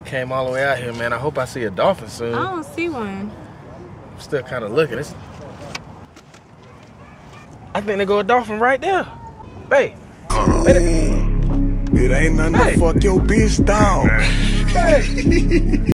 Came all the way out here, man. I hope I see a dolphin soon. I don't see one. I'm still kind of looking. I think there go a dolphin right there. Babe. It ain't nothing to fuck your bitch down. Hey.